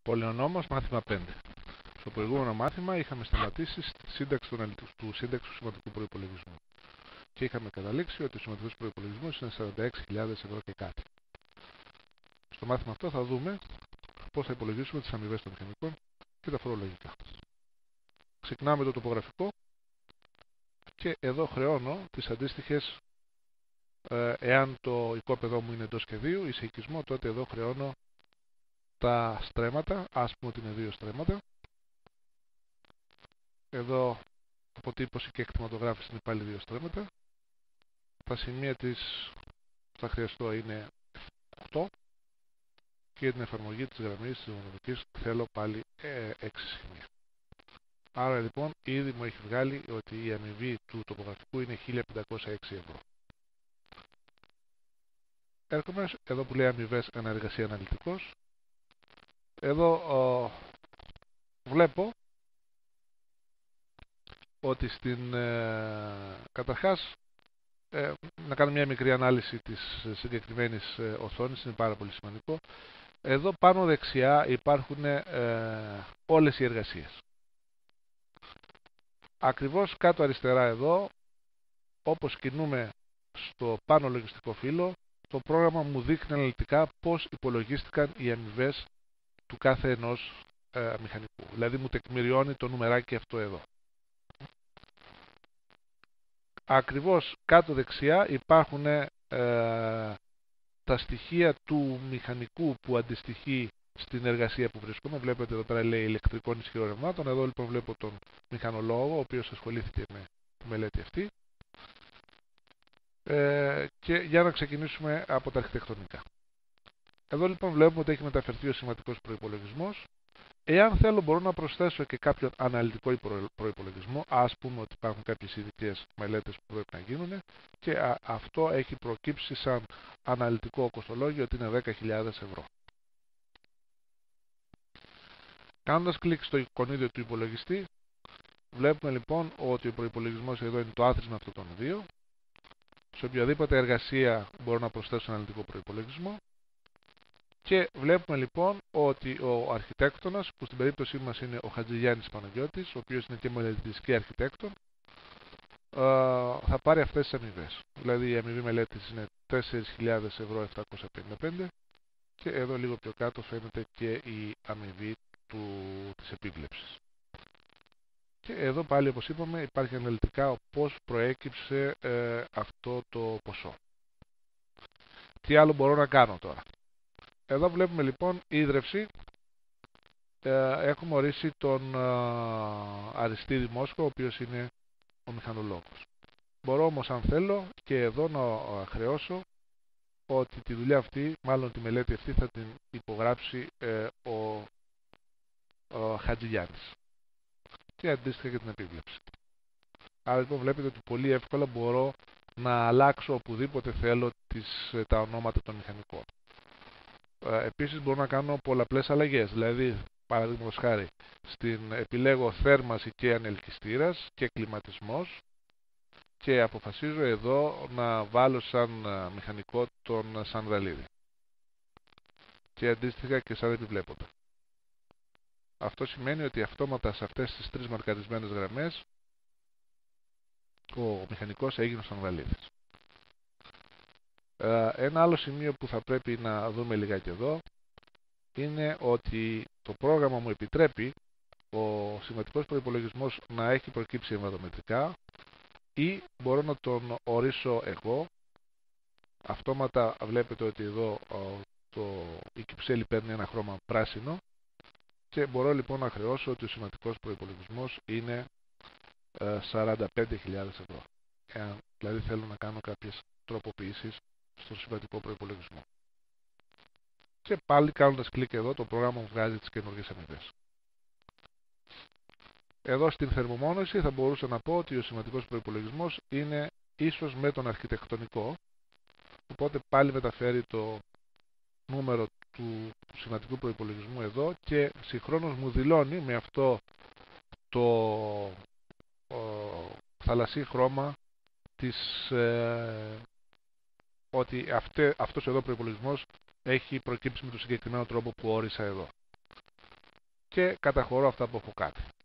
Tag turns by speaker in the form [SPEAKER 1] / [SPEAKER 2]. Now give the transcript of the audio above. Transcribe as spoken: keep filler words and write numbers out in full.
[SPEAKER 1] Πολεονόμος, μάθημα πέντε. Στο προηγούμενο μάθημα είχαμε σταματήσει στη σύνταξη του, του σύνταξη του σημαντικού προϋπολογισμού. Και είχαμε καταλήξει ότι ο σημαντικός προϋπολογισμός είναι σαράντα έξι χιλιάδες ευρώ και κάτι. Στο μάθημα αυτό θα δούμε πώς θα υπολογίσουμε τις αμοιβές των μηχανικών και τα φορολογικά. Ξεκινάμε το τοπογραφικό και εδώ χρεώνω τις αντίστοιχες, ε, εάν το οικόπεδό μου είναι εντός σχεδίου ή σε οικισμό, τότε εδώ χρεώνω τα στρέμματα, ας πούμε ότι είναι δύο στρέμματα. Εδώ αποτύπωση και εκτιματογράφηση είναι πάλι δύο στρέμματα. Τα σημεία της που θα χρειαστώ είναι οκτώ και για την εφαρμογή της γραμμής της μονοδικής θέλω πάλι ε, έξι σημεία. Άρα λοιπόν ήδη μου έχει βγάλει ότι η αμοιβή του τοπογραφικού είναι χίλια πεντακόσια έξι ευρώ. Έρχομαι εδώ που λέει αμοιβές αναεργασία αναλυτικός. Εδώ ο, βλέπω ότι στην ε, καταρχάς ε, να κάνω μια μικρή ανάλυση της συγκεκριμένης ε, οθόνης, είναι πάρα πολύ σημαντικό. Εδώ πάνω δεξιά υπάρχουν ε, όλες οι εργασίες. Ακριβώς κάτω αριστερά εδώ, όπως κινούμε στο πάνω λογιστικό φύλλο, το πρόγραμμα μου δείχνει αναλυτικά πώς υπολογίστηκαν οι αμοιβές του κάθε ενός ε, μηχανικού. Δηλαδή μου τεκμηριώνει το νουμεράκι αυτό εδώ. Ακριβώς κάτω δεξιά υπάρχουν ε, τα στοιχεία του μηχανικού που αντιστοιχεί στην εργασία που βρίσκομαι. Βλέπετε εδώ πέρα λέει ηλεκτρικών ισχυρών ρευμάτων. Εδώ λοιπόν βλέπω τον μηχανολόγο, ο οποίος ασχολήθηκε με τη μελέτη αυτή. Ε, και για να ξεκινήσουμε από τα αρχιτεκτονικά. Εδώ λοιπόν βλέπουμε ότι έχει μεταφερθεί ο σημαντικός προϋπολογισμός. Εάν θέλω μπορώ να προσθέσω και κάποιον αναλυτικό προϋπολογισμό, ας πούμε ότι υπάρχουν κάποιες ειδικές μελέτες που πρέπει να γίνουν και α, αυτό έχει προκύψει σαν αναλυτικό κοστολόγιο ότι είναι δέκα χιλιάδες ευρώ. Κάνοντας κλικ στο εικονίδιο του υπολογιστή, βλέπουμε λοιπόν ότι ο προϋπολογισμός εδώ είναι το άθροισμα αυτών των δύο. Σε οποιαδήποτε εργασία μπορώ να προσθέσω αναλυτικό προϋπολογισμό. Και βλέπουμε λοιπόν ότι ο αρχιτέκτονας, που στην περίπτωσή μας είναι ο Χατζηγιάννης Παναγιώτης, ο οποίος είναι και μελετητής και αρχιτέκτον, θα πάρει αυτές τις αμοιβές. Δηλαδή η αμοιβή μελέτης είναι τέσσερις χιλιάδες ευρώ επτακόσια πενήντα πέντε και εδώ λίγο πιο κάτω φαίνεται και η αμοιβή του, της επίβλεψης. Και εδώ πάλι όπως είπαμε υπάρχει αναλυτικά πώς προέκυψε ε, αυτό το ποσό. Τι άλλο μπορώ να κάνω τώρα. Εδώ βλέπουμε λοιπόν ίδρυυση. Ε, έχουμε ορίσει τον ε, Αριστίδη Μόσχο, ο οποίος είναι ο μηχανολόγος. Μπορώ όμως αν θέλω και εδώ να ε, χρεώσω ότι τη δουλειά αυτή, μάλλον τη μελέτη αυτή θα την υπογράψει ε, ο, ο Χατζηγιάννης. Και αντίστοιχα και την επίβλεψη. Άρα λοιπόν βλέπετε ότι πολύ εύκολα μπορώ να αλλάξω οπουδήποτε θέλω τις, τα ονόματα των μηχανικών. Επίσης μπορώ να κάνω πολλαπλές αλλαγές, δηλαδή παραδείγματος χάρη στην επιλέγω θέρμανση και ανελκυστήρας και κλιματισμός και αποφασίζω εδώ να βάλω σαν μηχανικό τον Σανδραλίδη και αντίστοιχα και σαν επιβλέποντα. Αυτό σημαίνει ότι αυτόματα σε αυτές τις τρεις μαρκαρισμένες γραμμές ο μηχανικός έγινε ο Σανδραλίδης. Ένα άλλο σημείο που θα πρέπει να δούμε λιγάκι εδώ είναι ότι το πρόγραμμα μου επιτρέπει ο σημαντικός προϋπολογισμός να έχει προκύψει εμβαδομετρικά ή μπορώ να τον ορίσω εγώ. Αυτόματα βλέπετε ότι εδώ το, η κυψέλη παίρνει ένα χρώμα πράσινο και μπορώ λοιπόν να χρεώσω ότι ο σημαντικός προϋπολογισμός είναι σαράντα πέντε χιλιάδες ευρώ. Εάν δηλαδή θέλω να κάνω κάποιες τροποποιήσεις στον συμβατικό προϋπολογισμό. Και πάλι κάνοντας κλικ εδώ το πρόγραμμα μου βγάζει τις καινούργιες αμοιβές. Εδώ στην θερμομόνωση θα μπορούσα να πω ότι ο σημαντικός προϋπολογισμός είναι ίσως με τον αρχιτεκτονικό, οπότε πάλι μεταφέρει το νούμερο του σημαντικού προϋπολογισμού εδώ και συγχρόνως μου δηλώνει με αυτό το ο, θαλασσί χρώμα της ε, ότι αυτέ, αυτός εδώ ο προϋπολογισμός έχει προκύψει με τον συγκεκριμένο τρόπο που όρισα εδώ. και καταχωρώ αυτά που έχω κάνει.